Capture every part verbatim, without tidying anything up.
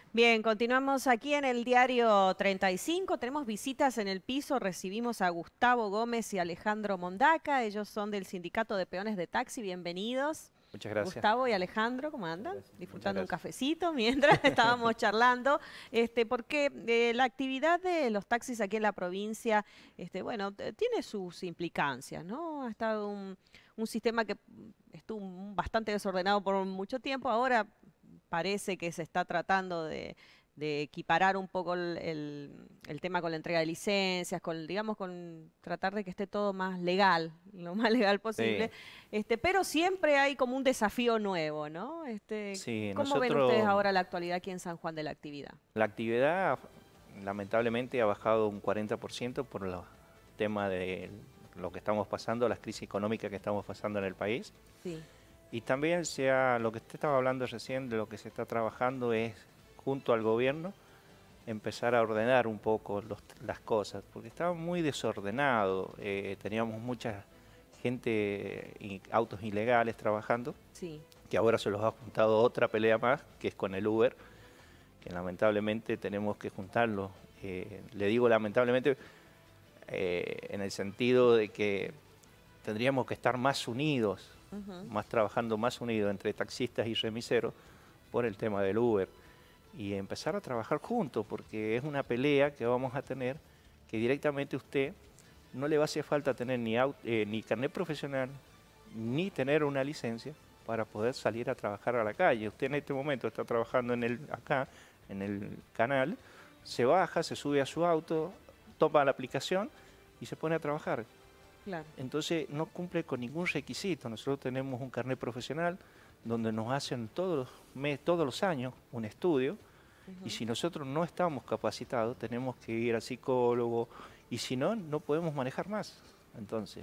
Bien, continuamos aquí en el diario treinta y cinco. Tenemos visitas en el piso. Recibimos a Gustavo Gómez y Alejandro Mondaca. Ellos son del Sindicato de Peones de Taxi. Bienvenidos. Muchas gracias. Gustavo y Alejandro, ¿cómo Muchas andan? gracias. Muchas Disfrutando un gracias. cafecito mientras estábamos charlando, este, porque eh, la actividad de los taxis aquí en la provincia, este, bueno, t- tiene sus implicancias, ¿no? Ha estado un, un sistema que estuvo bastante desordenado por mucho tiempo. Ahora parece que se está tratando de, de equiparar un poco el, el- el tema con la entrega de licencias, con, digamos, con tratar de que esté todo más legal, lo más legal posible. Sí, Este, pero siempre hay como un desafío nuevo, ¿no? Este, sí, ¿cómo ven ustedes nosotros, ahora la actualidad aquí en San Juan de la actividad? la actividad lamentablemente ha bajado un cuarenta por ciento por el tema de lo que estamos pasando, las crisis económicas que estamos pasando en el país. Sí. Y también sea, lo que usted estaba hablando recién, de lo que se está trabajando es, junto al gobierno, empezar a ordenar un poco los- las cosas, porque estaba muy desordenado, eh, teníamos mucha gente y autos ilegales trabajando, Sí. que ahora se los ha juntado otra pelea más, que es con el Uber, que lamentablemente tenemos que juntarlo. Eh, le digo lamentablemente eh, en el sentido de que tendríamos que estar más unidos, Ujú. más trabajando más unidos entre taxistas y remiseros por el tema del Uber y empezar a trabajar juntos, porque es una pelea que vamos a tener que directamente usted no le va a hacer falta tener ni, au- eh, ni carnet profesional, ni tener una licencia para poder salir a trabajar a la calle. Usted en este momento está trabajando en el, acá, en el canal, se baja, se sube a su auto, toma la aplicación y se pone a trabajar. Claro. Entonces no cumple con ningún requisito. Nosotros tenemos un carnet profesional donde nos hacen todos los, mes, todos los años un estudio y Ujú. si nosotros no estamos capacitados tenemos que ir al psicólogo y si no, no podemos manejar más. Entonces,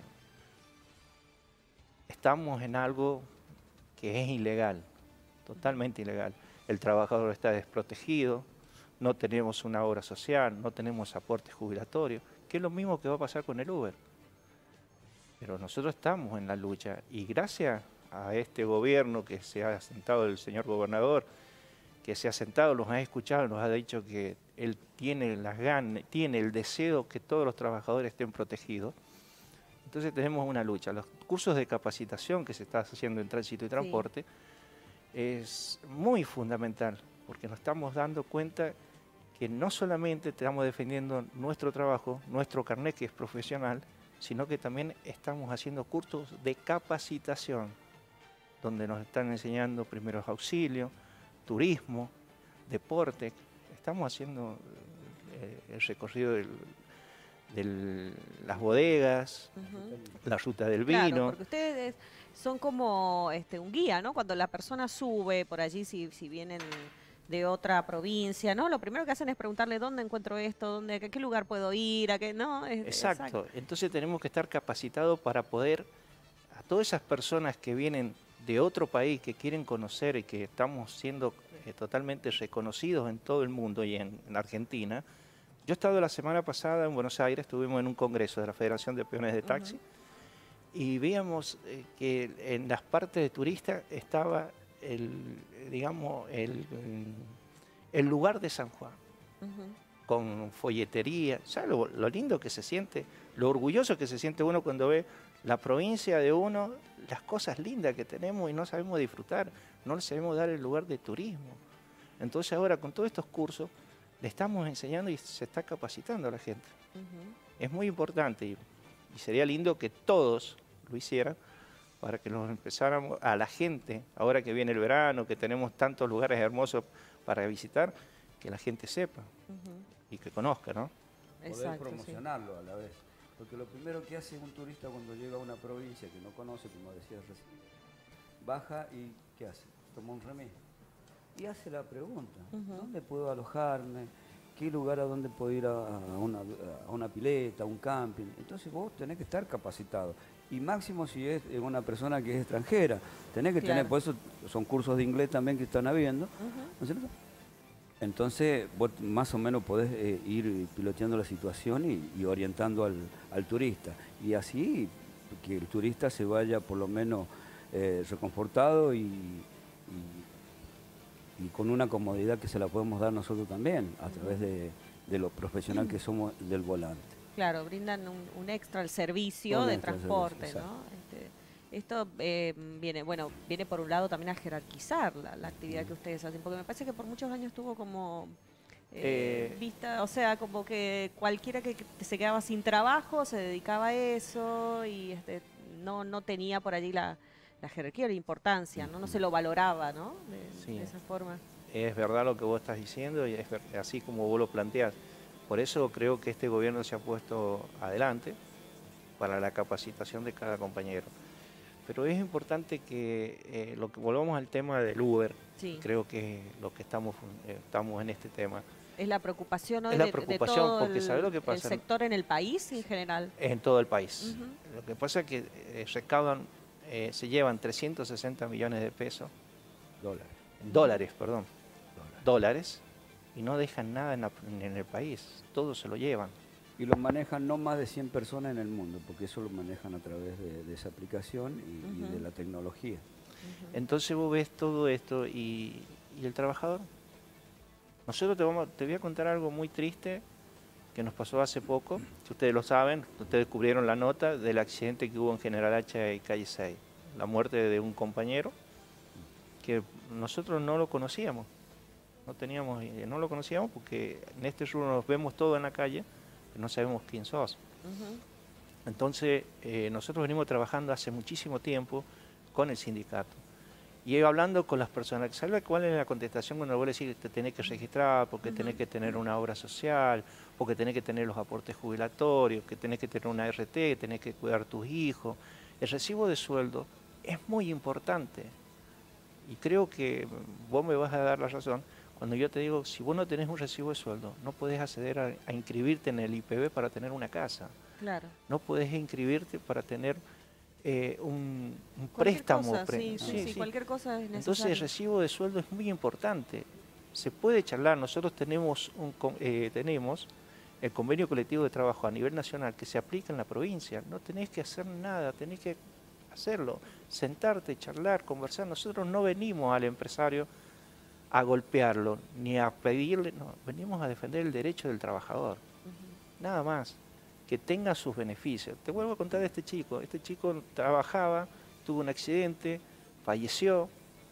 estamos en algo que es ilegal, totalmente ilegal. El trabajador está desprotegido, no tenemos una obra social, no tenemos aporte jubilatorio, que es lo mismo que va a pasar con el Uber. Pero nosotros estamos en la lucha y gracias a este gobierno que se ha sentado, el señor gobernador, que se ha sentado, los ha escuchado, nos ha dicho que él tiene las ganas, tiene el deseo que todos los trabajadores estén protegidos. Entonces tenemos una lucha. Los cursos de capacitación que se está haciendo en tránsito y Sí. transporte es muy fundamental, porque nos estamos dando cuenta que no solamente estamos defendiendo nuestro trabajo, nuestro carnet que es profesional, sino que también estamos haciendo cursos de capacitación, donde nos están enseñando primeros auxilios, turismo, deporte. Estamos haciendo eh, el recorrido de las bodegas, Ujú. la ruta del Claro, vino. porque ustedes son como este un guía, ¿no? Cuando la persona sube por allí, si, si vienen de otra provincia, ¿no? Lo primero que hacen es preguntarle dónde encuentro esto, dónde, a qué lugar puedo ir, a qué, no, es, exacto. Exacto. Entonces tenemos que estar capacitados para poder a todas esas personas que vienen de otro país, que quieren conocer y que estamos siendo eh, totalmente reconocidos en todo el mundo y en, en Argentina. Yo he estado la semana pasada en Buenos Aires, estuvimos en un congreso de la Federación de Peones de Ujú. Taxi y veíamos eh, que en las partes de turistas estaba el, digamos, el, el lugar de San Juan, Ujú. con folletería. ¿Sabe lo, lo lindo que se siente? Lo orgulloso que se siente uno cuando ve la provincia de uno, las cosas lindas que tenemos y no sabemos disfrutar, no le sabemos dar el lugar de turismo. Entonces ahora con todos estos cursos le estamos enseñando y se está capacitando a la gente. Ujú. Es muy importante y, y sería lindo que todos lo hicieran para que nos empezáramos a la gente, ahora que viene el verano, que tenemos tantos lugares hermosos para visitar, que la gente sepa Ujú. y que conozca, ¿no? Poder Exacto, sí. promocionarlo a la vez. Porque lo primero que hace un turista cuando llega a una provincia que no conoce, como decías recién, baja y ¿qué hace? Toma un remis y hace la pregunta, Ujú. ¿dónde puedo alojarme? ¿Qué lugar a dónde puedo ir a una, a una pileta, a un camping? Entonces vos tenés que estar capacitado. Y máximo si es una persona que es extranjera, tenés que tener, Claro. por eso son cursos de inglés también que están habiendo, Ujú. ¿no es cierto? Entonces, vos más o menos podés eh, ir piloteando la situación y, y orientando al, al turista. Y así que el turista se vaya por lo menos eh, reconfortado y, y y con una comodidad que se la podemos dar nosotros también, a través de, de lo profesional que somos del volante. Claro, brindan un, un extra al servicio Un de extra transporte, servicio, ¿no? Este, esto eh, viene, bueno, viene por un lado también a jerarquizar la, la actividad que ustedes hacen, porque me parece que por muchos años estuvo como eh, Eh, vista, o sea, como que cualquiera que que se quedaba sin trabajo se dedicaba a eso y este, no, no tenía por allí la, la jerarquía, la importancia, ¿no? No se lo valoraba, ¿no? De, Sí. de esa forma. Es verdad lo que vos estás diciendo y es ver- así como vos lo planteás. Por eso creo que este gobierno se ha puesto adelante para la capacitación de cada compañero. Pero es importante que, eh, lo que volvamos al tema del Uber, Sí. creo que es lo que estamos, eh, estamos en este tema. Es la preocupación, ¿no? Es de, la de preocupación, todo porque ¿sabés lo que el, el pasa? sector en el país en general. Es en todo el país. Ujú. Lo que pasa es que eh, recaudan, eh, se llevan trescientos sesenta millones de pesos, Dólares. dólares, perdón, dólares. dólares, y no dejan nada en, la- en el país, todo se lo llevan. Y lo manejan no más de cien personas en el mundo, porque eso lo manejan a través de, de esa aplicación y, y Ujú. de la tecnología. Entonces vos ves todo esto y, y el trabajador. Nosotros te, vamos, te voy a contar algo muy triste que nos pasó hace poco, si ustedes lo saben, ustedes cubrieron la nota del accidente que hubo en General Hacha y Calle seis, la muerte de un compañero que nosotros no lo conocíamos, no teníamos, eh, no lo conocíamos porque en este rubro nos vemos todos en la calle, pero no sabemos quién sos. Ujú. Entonces, eh, nosotros venimos trabajando hace muchísimo tiempo con el sindicato. Y he ido hablando con las personas. ¿Sabes cuál es la contestación cuando vos le decís que te tenés que registrar, porque tenés que tener una obra social, porque tenés que tener los aportes jubilatorios, que tenés que tener una R T, que tenés que cuidar a tus hijos? El recibo de sueldo es muy importante. Y creo que vos me vas a dar la razón cuando yo te digo, si vos no tenés un recibo de sueldo, no podés acceder a, a inscribirte en el I P B para tener una casa. Claro. No podés inscribirte para tener eh, un, un Cualquier préstamo. cosa, pre- sí, sí, sí, sí, sí. cualquier cosa es necesario. Entonces el recibo de sueldo es muy importante. Se puede charlar. Nosotros tenemos, un, con- eh, tenemos el convenio colectivo de trabajo a nivel nacional que se aplica en la provincia. No tenés que hacer nada, tenés que hacerlo. Sentarte, charlar, conversar. Nosotros no venimos al empresario a golpearlo, ni a pedirle, no, venimos a defender el derecho del trabajador. Ujú. Nada más, que tenga sus beneficios. Te vuelvo a contar de este chico. Este chico trabajaba, tuvo un accidente, falleció,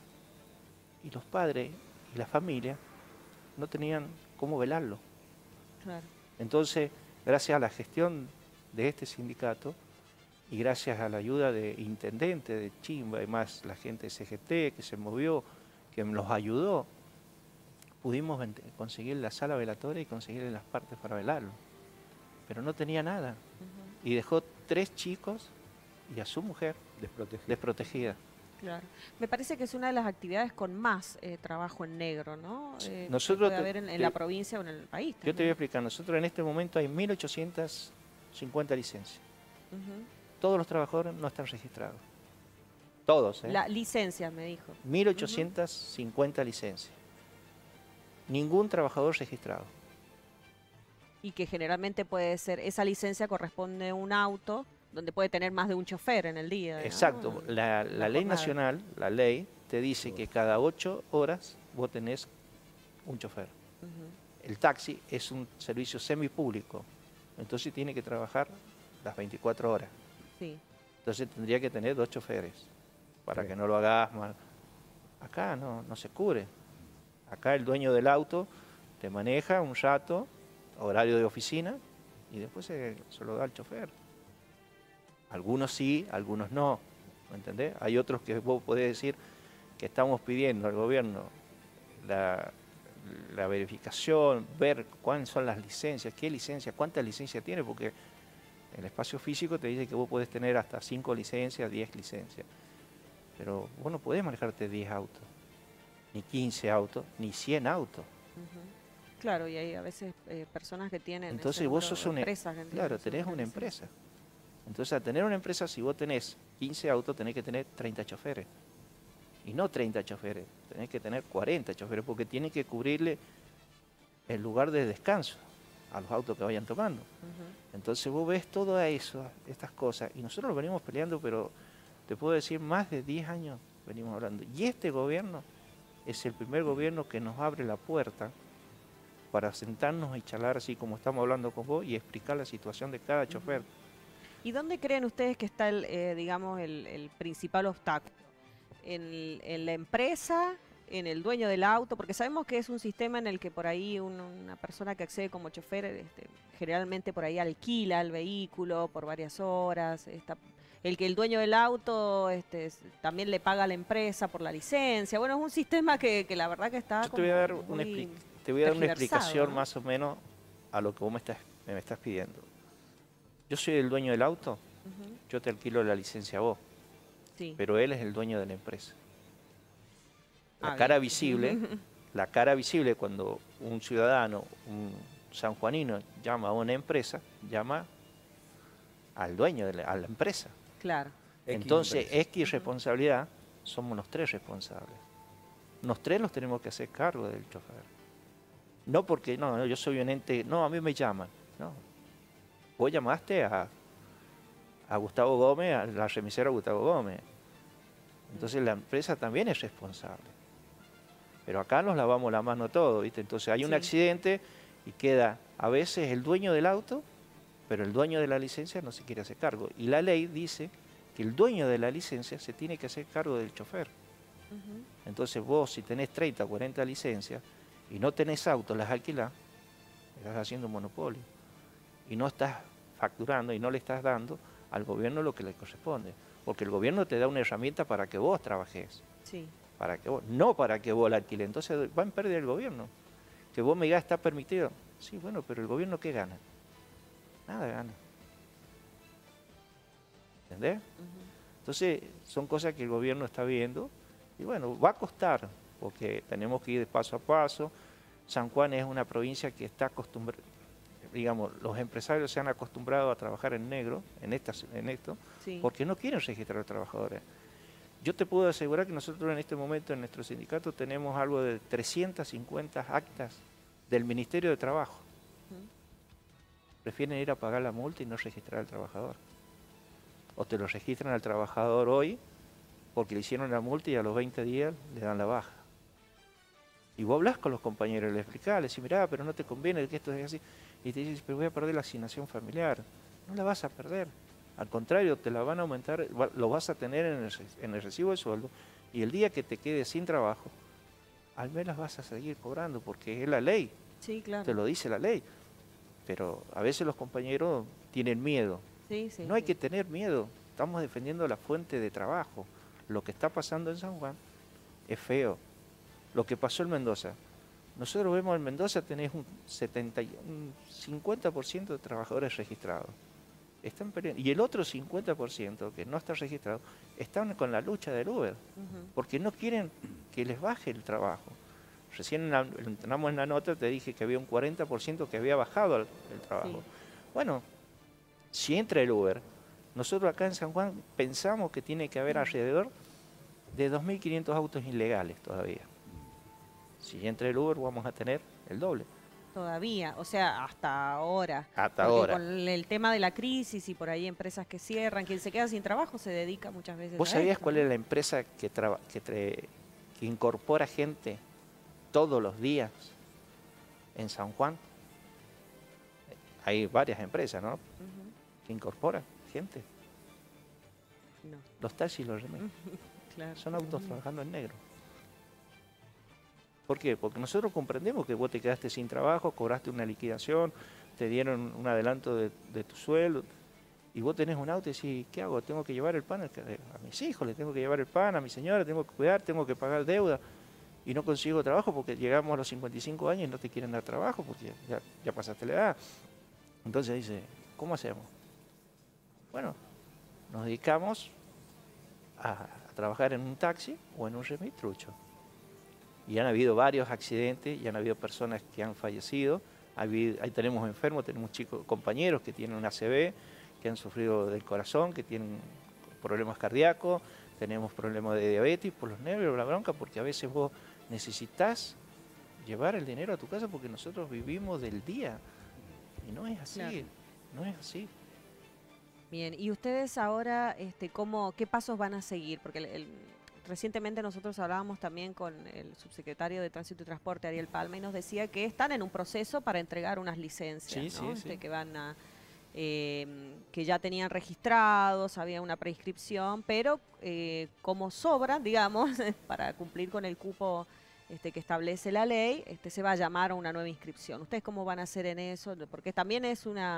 y los padres y la familia no tenían cómo velarlo. Claro. Entonces, gracias a la gestión de este sindicato y gracias a la ayuda de intendente de Chimba y más la gente de C G T que se movió, que nos ayudó, pudimos vend- conseguir la sala velatoria y conseguir las partes para velarlo. Pero no tenía nada. Ujú. Y dejó tres chicos y a su mujer Desprotegido. desprotegida. Claro. Me parece que es una de las actividades con más eh, trabajo en negro, ¿no? Eh, que Nosotros puede te- haber en, en te- la provincia o en el país. Yo te voy a también. explicar, nosotros en este momento hay mil ochocientas cincuenta licencias. Ujú. Todos los trabajadores no están registrados. Todos, ¿eh? La licencia, me dijo. mil ochocientas cincuenta licencias. Ningún trabajador registrado. Y que generalmente puede ser, esa licencia corresponde a un auto donde puede tener más de un chofer en el día. ¿no? Exacto. En La, la la ley jornada. nacional, la ley, te dice que cada ocho horas vos tenés un chofer. Ujú. El taxi es un servicio semipúblico, entonces tiene que trabajar las veinticuatro horas. Sí. Entonces tendría que tener dos choferes para Sí. que no lo hagas mal. Acá no, no se cubre. Acá el dueño del auto te maneja un rato, horario de oficina, y después se, se lo da al chofer. Algunos sí, algunos no. ¿Me entendés? Hay otros que vos podés decir que estamos pidiendo al gobierno la, la verificación, ver cuáles son las licencias, qué licencias, cuántas licencias tiene, porque el espacio físico te dice que vos podés tener hasta cinco licencias, diez licencias. Pero vos no podés manejarte diez autos, ni quince autos, ni cien autos. Ujú. Claro, y hay a veces eh, personas que tienen. Entonces ese vos número, sos una, empresas que tienen claro, ese tenés número una de licencias. empresa. Entonces, al tener una empresa, si vos tenés quince autos, tenés que tener treinta choferes. Y no treinta choferes, tenés que tener cuarenta choferes, porque tienen que cubrirle el lugar de descanso a los autos que vayan tomando. Ujú. Entonces vos ves todo eso, estas cosas, y nosotros lo venimos peleando, pero te puedo decir, más de diez años venimos hablando. Y este gobierno es el primer gobierno que nos abre la puerta para sentarnos y charlar así como estamos hablando con vos y explicar la situación de cada chofer. ¿Y dónde creen ustedes que está, el, eh, digamos, el, el principal obstáculo? ¿En, en la empresa, en el dueño del auto? Porque sabemos que es un sistema en el que por ahí un- una persona que accede como chofer, este, generalmente por ahí alquila el vehículo por varias horas. Está, el que el dueño del auto este, s- también le paga a la empresa por la licencia. Bueno, es un sistema que, que la verdad que está Yo te como voy a dar una, muy expli- te voy a dar una tergiversado, explicación ¿no? más o menos a lo que vos me estás, me estás pidiendo. Yo soy el dueño del auto, Ujú. yo te alquilo la licencia a vos, Sí. pero él es el dueño de la empresa. La Ah, cara bien. visible, la cara visible cuando un ciudadano, un sanjuanino llama a una empresa, llama al dueño de la, a la empresa. Claro. X Entonces, empresa. X responsabilidad, somos los tres responsables. Los tres nos tenemos que hacer cargo del chofer. No porque, no, no, yo soy un ente, no, a mí me llaman. No. Vos llamaste a, a Gustavo Gómez, a la remisera Gustavo Gómez. Entonces la empresa también es responsable. Pero acá nos lavamos la mano todo, ¿viste? Entonces hay un Sí. accidente y queda a veces el dueño del auto, pero el dueño de la licencia no se quiere hacer cargo. Y la ley dice que el dueño de la licencia se tiene que hacer cargo del chofer. Ujú. Entonces vos, si tenés treinta o cuarenta licencias y no tenés auto, las alquilás, estás haciendo un monopolio. Y no estás facturando y no le estás dando al gobierno lo que le corresponde. Porque el gobierno te da una herramienta para que vos trabajes, Sí. para que vos, no para que vos la alquiles. Entonces va en pérdida el gobierno. Que vos me digas, está permitido. Sí, bueno, pero el gobierno ¿qué gana? Nada gana. ¿Entendés? Ujú. Entonces son cosas que el gobierno está viendo y bueno, va a costar porque tenemos que ir de paso a paso. San Juan es una provincia que está acostumbrada, digamos, los empresarios se han acostumbrado a trabajar en negro, en, estas, en esto, Sí. porque no quieren registrar a los trabajadores. Yo te puedo asegurar que nosotros en este momento en nuestro sindicato tenemos algo de trescientas cincuenta actas del Ministerio de Trabajo. Ujú. Prefieren ir a pagar la multa y no registrar al trabajador. O te lo registran al trabajador hoy porque le hicieron la multa y a los veinte días le dan la baja. Y vos hablas con los compañeros, les explicás, les decís, mirá, pero no te conviene que esto es así. Y te dicen, pero voy a perder la asignación familiar. No la vas a perder. Al contrario, te la van a aumentar, va- lo vas a tener en el, re- en el recibo de sueldo. Y el día que te quedes sin trabajo, al menos vas a seguir cobrando porque es la ley, Sí, claro. te lo dice la ley. Pero a veces los compañeros tienen miedo. Sí, sí, No hay sí. que tener miedo, estamos defendiendo la fuente de trabajo. Lo que está pasando en San Juan es feo. Lo que pasó en Mendoza. Nosotros vemos en Mendoza tenés un, setenta, y- un cincuenta por ciento de trabajadores registrados. Están peleando. Y el otro cincuenta por ciento que no está registrado, están con la lucha del Uber, Ujú. porque no quieren que les baje el trabajo. Recién en la- entramos en la nota, te dije que había un cuarenta por ciento que había bajado el, el trabajo. Sí. Bueno, si entra el Uber, nosotros acá en San Juan pensamos que tiene que haber alrededor de dos mil quinientos autos ilegales todavía. Si entra el Uber vamos a tener el doble. Todavía, o sea, hasta ahora. Hasta Porque ahora. con el tema de la crisis y por ahí empresas que cierran, quien se queda sin trabajo se dedica muchas veces ¿Vos a sabías esto, cuál ¿no? es la empresa que, traba- que, tre- que incorpora gente todos los días en San Juan? Hay varias empresas, ¿no? Ujú. Que incorporan gente. No, Los taxis y los remedios. claro. Son autos trabajando en negro. ¿Por qué? Porque nosotros comprendemos que vos te quedaste sin trabajo, cobraste una liquidación, te dieron un adelanto de, de tu sueldo, y vos tenés un auto y decís, ¿qué hago? Tengo que llevar el pan al ca- a mis hijos, le tengo que llevar el pan a mi señora, tengo que cuidar, tengo que pagar deuda, y no consigo trabajo porque llegamos a los cincuenta y cinco años y no te quieren dar trabajo porque ya, ya pasaste la edad. Entonces dice, ¿cómo hacemos? Bueno, nos dedicamos a, a trabajar en un taxi o en un remitrucho. Y han habido varios accidentes y han habido personas que han fallecido. Ha habido- ahí tenemos enfermos, tenemos chicos, compañeros que tienen una A C V, que han sufrido del corazón, que tienen problemas cardíacos, tenemos problemas de diabetes por los nervios, la bronca, porque a veces vos necesitas llevar el dinero a tu casa porque nosotros vivimos del día. Y no es así, Claro. no es así. Bien, y ustedes ahora, este, ¿cómo, qué pasos van a seguir? Porque el- el- recientemente nosotros hablábamos también con el subsecretario de Tránsito y Transporte, Ariel Palma, y nos decía que están en un proceso para entregar unas licencias, Sí, ¿no? sí, Este, sí. que van a, eh, que ya tenían registrados, había una prescripción, pero eh, como sobran, digamos, para cumplir con el cupo este, que establece la ley, este, se va a llamar a una nueva inscripción. ¿Ustedes cómo van a hacer en eso? Porque también es una...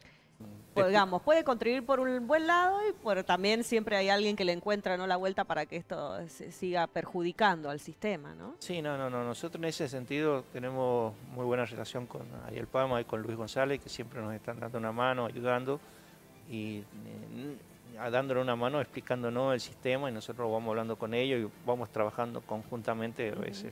Te Pues, expli- digamos, puede contribuir por un buen lado, y por, también siempre hay alguien que le encuentra, ¿no?, la vuelta para que esto se siga perjudicando al sistema, ¿no? Sí, no, no, no. Nosotros en ese sentido tenemos muy buena relación con Ariel Palma y con Luis González, que siempre nos están dando una mano, ayudando y eh, a- dándole una mano, explicándonos el sistema y nosotros vamos hablando con ellos y vamos trabajando conjuntamente a veces.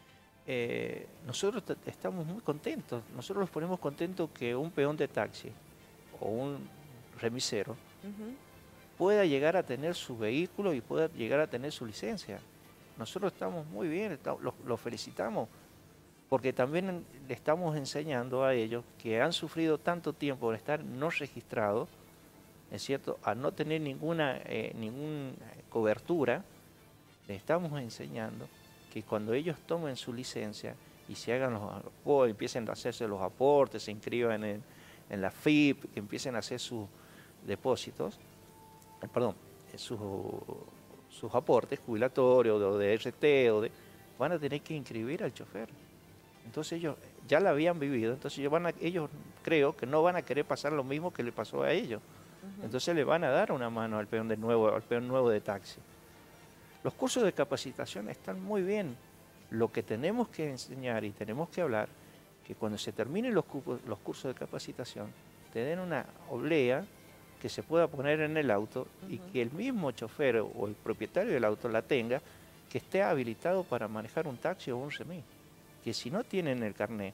Eh, nosotros t- estamos muy contentos, nosotros los ponemos contentos que un peón de taxi o un remisero Ujú. pueda llegar a tener su vehículo y pueda llegar a tener su licencia. Nosotros estamos muy bien, esta- los, los felicitamos, porque también le estamos enseñando a ellos que han sufrido tanto tiempo por estar no registrados, ¿es cierto?, a no tener ninguna, eh, ninguna cobertura, le estamos enseñando que cuando ellos tomen su licencia y se hagan los, o empiecen a hacerse los aportes, se inscriban en, en la F I P, que empiecen a hacer sus depósitos, eh, perdón, eh, sus, sus aportes jubilatorios o de R T, o de, van a tener que inscribir al chofer. Entonces ellos ya la habían vivido, entonces ellos, van a, ellos creo que no van a querer pasar lo mismo que le pasó a ellos. Ujú. Entonces le van a dar una mano al peón de nuevo, al peón nuevo de taxi. Los cursos de capacitación están muy bien. Lo que tenemos que enseñar y tenemos que hablar, que cuando se terminen los, cupos- los cursos de capacitación, te den una oblea que se pueda poner en el auto y Ujú. que el mismo chofer o el propietario del auto la tenga, que esté habilitado para manejar un taxi o un remis. Que si no tienen el carnet,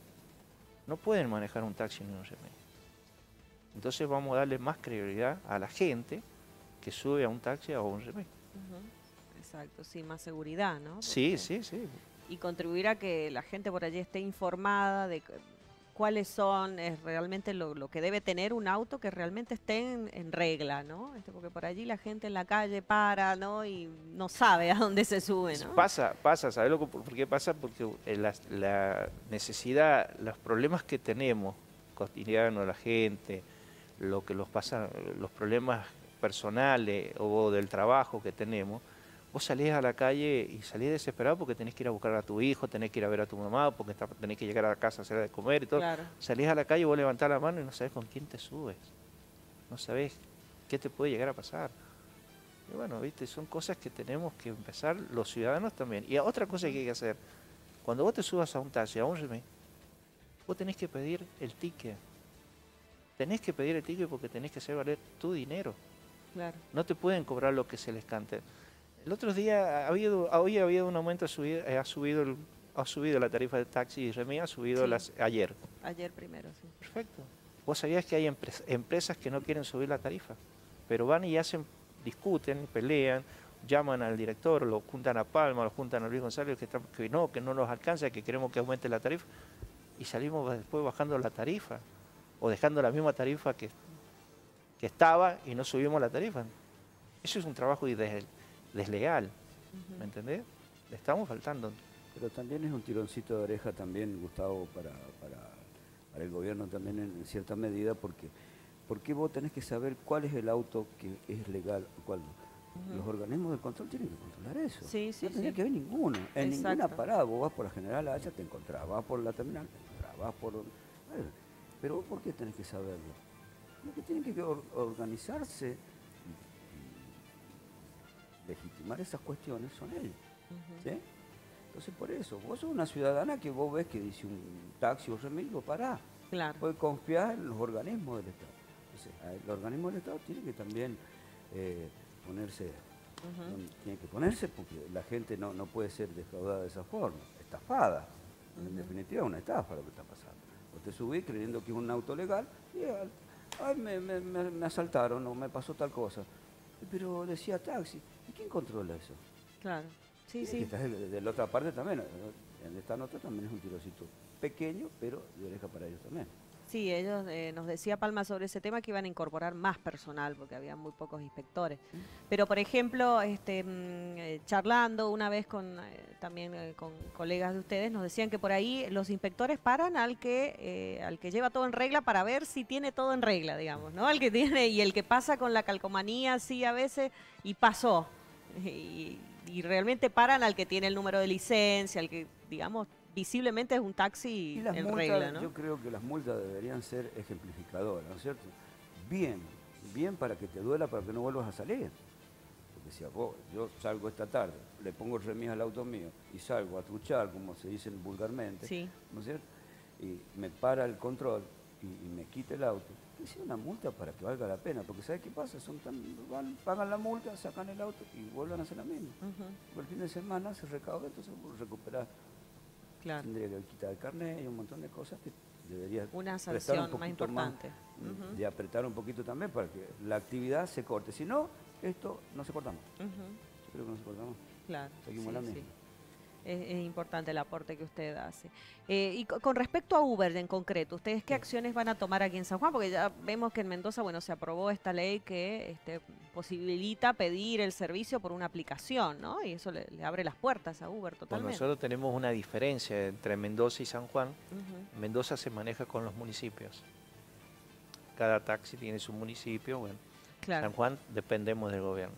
no pueden manejar un taxi ni un remis. Entonces vamos a darle más credibilidad a la gente que sube a un taxi o a un remis. Ujú. Exacto, sí, más seguridad, ¿no? Sí, Porque- sí, sí. y contribuir a que la gente por allí esté informada de cu- cuáles son es realmente lo, lo que debe tener un auto que realmente esté en, en regla, ¿no? Este, porque por allí la gente en la calle para, ¿no? Y no sabe a dónde se sube, ¿no? Pasa, pasa, ¿sabes lo que, por qué pasa? Porque eh, la, la necesidad, los problemas que tenemos cotidianos, la gente, lo que los pasa, los problemas personales o del trabajo que tenemos, vos salís a la calle y salís desesperado porque tenés que ir a buscar a tu hijo, tenés que ir a ver a tu mamá, porque está- tenés que llegar a la casa a hacer de comer y todo. Claro. Salís a la calle, vos levantás la mano y no sabés con quién te subes, no sabés qué te puede llegar a pasar. Y bueno, viste, son cosas que tenemos que empezar los ciudadanos también. Y otra cosa que hay que hacer, cuando vos te subas a un taxi, a un remis, vos tenés que pedir el ticket. Tenés que pedir el ticket porque tenés que hacer valer tu dinero. Claro. No te pueden cobrar lo que se les cante. El otro día ha habido, hoy ha habido un aumento, ha subido, eh, ha subido, el- ha subido la tarifa de taxi y remis, ha subido Sí. las, ayer. Ayer primero, sí. Perfecto. Vos sabías que hay empres- empresas que no quieren subir la tarifa, pero van y hacen, discuten, pelean, llaman al director, lo juntan a Palma, lo juntan a Luis González, que, están- que no, que no nos alcanza, que queremos que aumente la tarifa, y salimos después bajando la tarifa, o dejando la misma tarifa que, que estaba y no subimos la tarifa. Eso es un trabajo des- desleal, Ujú. ¿me entendés? Le estamos faltando. Pero también es un tironcito de oreja también, Gustavo, para, para, para el gobierno también en, en cierta medida, porque, porque vos tenés que saber cuál es el auto que es legal, cuál no. Los Ujú. organismos de control tienen que controlar eso. Sí, sí, no tendría sí. que haber ninguno. En ninguna Exacto. parada, vos vas por la General Haya, te encontrás, vas por la terminal, te encontrás, vas por... Bueno, pero vos, ¿por qué tenés que saberlo? Los que tienen que or- organizarse y legitimar esas cuestiones son ellos. Ujú. ¿Sí? Entonces, por eso, vos sos una ciudadana que vos ves que dice un taxi o remis, vos parás. Claro. Vos confiás en los organismos del Estado. Entonces, a- el organismo del Estado tiene que también eh, ponerse, Ujú. donde tiene que ponerse porque la gente no, no puede ser defraudada de esa forma, estafada. En Ujú. definitiva, es una estafa lo que está pasando. Vos te subís creyendo que es un auto legal y al- ay, me, me- me- me asaltaron o me pasó tal cosa. Pero decía taxi. ¿Y quién controla eso? Claro. Sí, Y sí. está de, de la otra parte también, en esta nota también es un tirocito pequeño, pero de oreja para ellos también. Sí, ellos eh, nos decía Palma sobre ese tema que iban a incorporar más personal porque había muy pocos inspectores. Pero por ejemplo, este, mm, eh, charlando una vez con eh, también eh, con colegas de ustedes, nos decían que por ahí los inspectores paran al que eh, al que lleva todo en regla para ver si tiene todo en regla, digamos, ¿no? Al que tiene y el que pasa con la calcomanía así a veces y pasó. Y, y realmente paran al que tiene el número de licencia, al que digamos visiblemente es un Y taxi las en multas, regla, ¿no? yo creo que las multas deberían ser ejemplificadoras, ¿no es cierto? Bien, bien para que te duela, para que no vuelvas a salir. Porque si a vos, yo salgo esta tarde, le pongo el remis al auto mío y salgo a truchar, como se dice vulgarmente, Sí. ¿no es cierto? Y me para el control y, y me quita el auto, que sea una multa para que valga la pena, porque ¿sabes qué pasa? Son tan, van, pagan la multa, sacan el auto y vuelven a hacer la misma. Ujú. El fin de semana se recauda, entonces vos recuperás. Claro. Tendría que quitar el carnet y un montón de cosas que debería Una prestar un sanción más poquito importante. mm, Ujú. de apretar un poquito también para que la actividad se corte. Si no, esto no se corta más. Ujú. Yo creo que no se corta más. Claro. Seguimos Sí, la sí. misma. Es, es importante el aporte que usted hace. Eh, y co- con respecto a Uber en concreto, ¿ustedes qué acciones van a tomar aquí en San Juan? Porque ya vemos que en Mendoza, bueno, se aprobó esta ley que este, posibilita pedir el servicio por una aplicación, ¿no? Y eso le, le abre las puertas a Uber Bueno, totalmente. nosotros tenemos una diferencia entre Mendoza y San Juan. Ujú. Mendoza se maneja con los municipios. Cada taxi tiene su municipio. Bueno, Claro. San Juan dependemos del gobierno.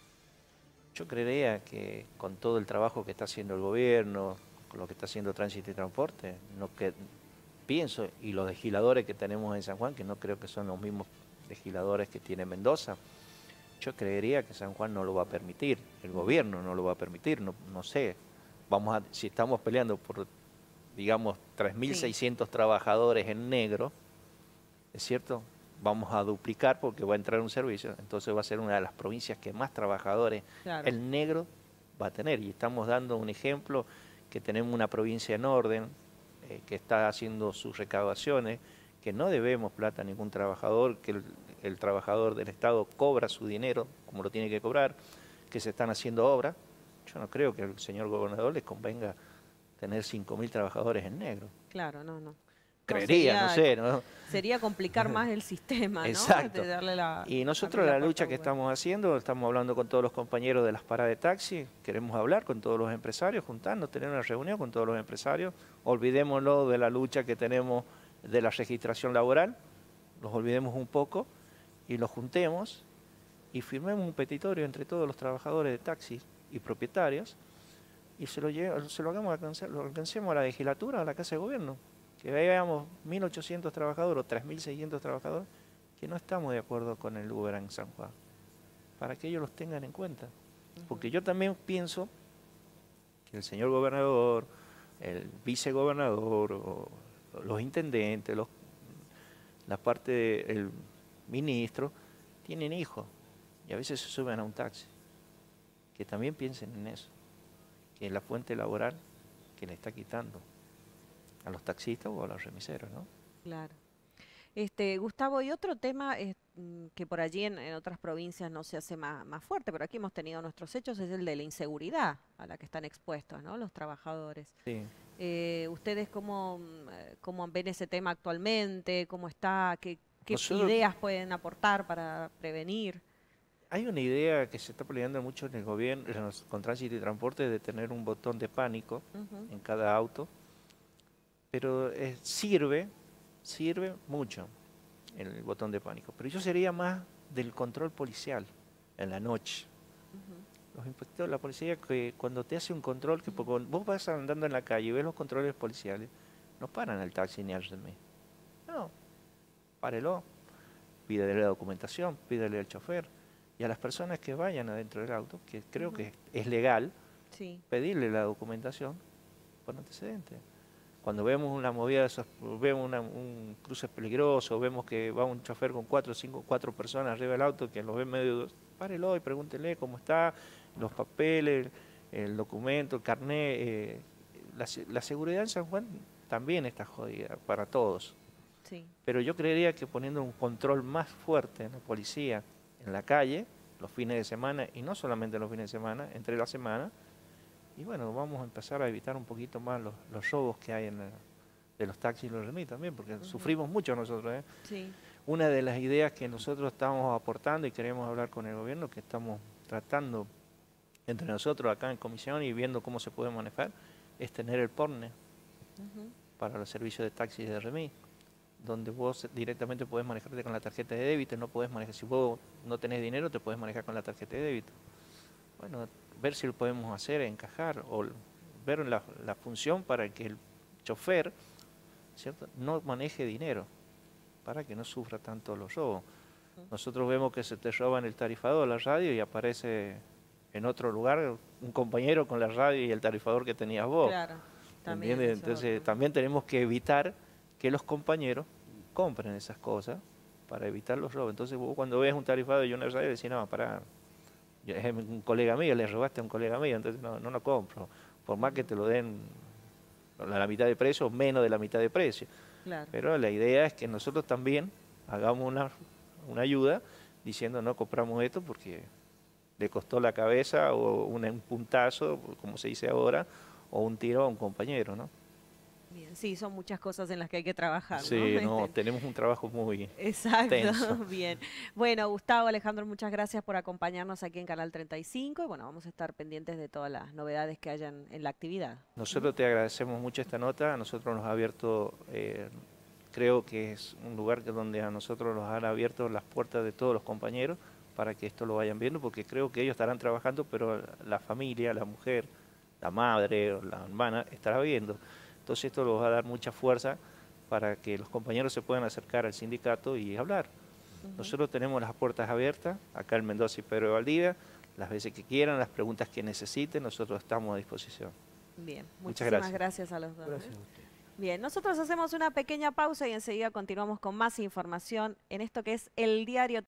Yo creería que con todo el trabajo que está haciendo el gobierno, con lo que está haciendo Tránsito y Transporte, no que, pienso, y los legisladores que tenemos en San Juan, que no creo que son los mismos legisladores que tiene Mendoza, yo creería que San Juan no lo va a permitir, el gobierno no lo va a permitir, no, no sé, vamos a, si estamos peleando por, digamos, tres mil seiscientos trabajadores en negro, ¿es cierto? Vamos a duplicar porque va a entrar un servicio, entonces va a ser una de las provincias que más trabajadores Claro. el negro va a tener. Y estamos dando un ejemplo que tenemos una provincia en orden, eh, que está haciendo sus recaudaciones, que no debemos plata a ningún trabajador, que el, el trabajador del Estado cobra su dinero como lo tiene que cobrar, que se están haciendo obras. Yo no creo que al señor gobernador les convenga tener cinco mil trabajadores en negro. Claro, no, no. Creería, no, sería, sé, ¿no? Sería complicar más el sistema, ¿no? Exacto. De darle la, Y nosotros abrir la puerta lucha a que Uber. estamos haciendo, estamos hablando con todos los compañeros de las paradas de taxi, queremos hablar con todos los empresarios, juntarnos, tener una reunión con todos los empresarios, olvidémonos de la lucha que tenemos de la registración laboral, los olvidemos un poco y los juntemos y firmemos un petitorio entre todos los trabajadores de taxis y propietarios y se lo, lle- se lo hagamos alcanzar, lo alcancemos a la legislatura, a la Casa de Gobierno, que veamos mil ochocientos trabajadores o tres mil seiscientos trabajadores que no estamos de acuerdo con el Uber en San Juan, para que ellos los tengan en cuenta. Porque yo también pienso que el señor gobernador, el vicegobernador, o los intendentes, los, la parte del ministro, tienen hijos y a veces se suben a un taxi. Que también piensen en eso, que es la fuente laboral que le está quitando a los taxistas o a los remiseros, ¿no? Claro. Este, Gustavo, y otro tema es, mm, que por allí en, en otras provincias no se hace más, más fuerte, pero aquí hemos tenido nuestros hechos, es el de la inseguridad a la que están expuestos, ¿no? Los trabajadores. Sí. Eh, ¿ustedes cómo, mm, eh, cómo ven ese tema actualmente? ¿Cómo está? ¿Qué, qué Nosotros- ideas pueden aportar para prevenir? Hay una idea que se está peleando mucho en el gobierno, en los- con Tránsito y Transporte, de tener un botón de pánico Ujú. en cada auto, pero eh, sirve, sirve mucho el botón de pánico. Pero yo sería más del control policial en la noche. Ujú. Los inspectores, la policía, que cuando te hace un control, que porque vos vas andando en la calle y ves los controles policiales, no paran al taxi ni al remis. No, párelo, pídele la documentación, pídele al chofer y a las personas que vayan adentro del auto, que creo Ujú. que es legal, Sí. pedirle la documentación por antecedentes. Cuando vemos una movida, de esos- vemos una- un cruce peligroso, vemos que va un chofer con cuatro, cinco, cuatro personas arriba del auto que los ve medio, párelo y pregúntele cómo está, los papeles, el documento, el carnet. eh, la, se- la seguridad en San Juan también está jodida para todos. Sí. Pero yo creería que poniendo un control más fuerte en la policía, en la calle, los fines de semana, y no solamente los fines de semana, entre la semana, y bueno, vamos a empezar a evitar un poquito más los, los robos que hay en la, de los taxis y los remis también, porque Ujú. sufrimos mucho nosotros. ¿eh? Sí. Una de las ideas que nosotros estamos aportando y queremos hablar con el gobierno, que estamos tratando entre nosotros acá en comisión y viendo cómo se puede manejar, es tener el porne Ujú. para los servicios de taxi y de remis, donde vos directamente podés manejarte con la tarjeta de débito, no podés manejar, si vos no tenés dinero te podés manejar con la tarjeta de débito. Bueno, ver si lo podemos hacer, encajar, o ver la, la función para que el chofer, ¿cierto?, no maneje dinero, para que no sufra tanto los robos. Nosotros vemos que se te roban el tarifador, la radio, y aparece en otro lugar un compañero con la radio y el tarifador que tenías vos. Claro, también. ¿Entiendes? eso, Entonces ujú. también tenemos que evitar que los compañeros compren esas cosas para evitar los robos. Entonces vos cuando ves un tarifador y una radio decís, no, pará, es un colega mío, le robaste a un colega mío, entonces no, no lo compro. Por más que te lo den a la mitad de precio o menos de la mitad de precio. Claro. Pero la idea es que nosotros también hagamos una, una ayuda diciendo no compramos esto porque le costó la cabeza o un, un puntazo, como se dice ahora, o un tiro a un compañero, ¿no? Bien, sí, son muchas cosas en las que hay que trabajar, ¿no? Sí, no, Este, tenemos un trabajo muy Exacto, tenso. bien. Bueno, Gustavo, Alejandro, muchas gracias por acompañarnos aquí en Canal treinta y cinco y bueno, vamos a estar pendientes de todas las novedades que hayan en la actividad. Nosotros te agradecemos mucho esta nota, a nosotros nos ha abierto, eh, creo que es un lugar que donde a nosotros nos han abierto las puertas de todos los compañeros para que esto lo vayan viendo, porque creo que ellos estarán trabajando, pero la familia, la mujer, la madre o la hermana estará viendo. Entonces esto nos va a dar mucha fuerza para que los compañeros se puedan acercar al sindicato y hablar. Uh-huh. Nosotros tenemos las puertas abiertas, acá en Mendoza y Pedro de Valdivia, las veces que quieran, las preguntas que necesiten, nosotros estamos a disposición. Bien, muchas muchísimas gracias. gracias a los dos. Gracias a usted. Bien, nosotros hacemos una pequeña pausa y enseguida continuamos con más información en esto que es el diario